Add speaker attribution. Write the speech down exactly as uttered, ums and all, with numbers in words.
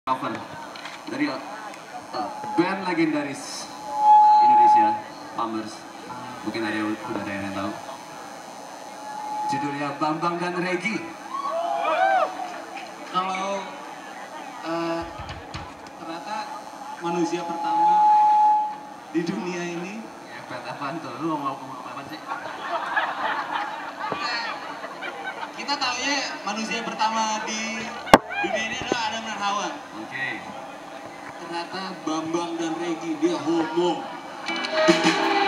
Speaker 1: cover dari uh, band legendaris Indonesia, Pammers. Mungkin ada yang udah ada yang tahu. Judulnya Bambang dan Regi.
Speaker 2: Kalau uh, ternyata manusia pertama di dunia ini.
Speaker 1: Ya, band apaan tuh? Lu mau ngomong apa sih?
Speaker 2: Kita taunya manusia pertama di dunia ini adalah Adam dan Hawa.
Speaker 1: Oke. Okay.
Speaker 2: Ternyata Bambang dan Regi dia homo.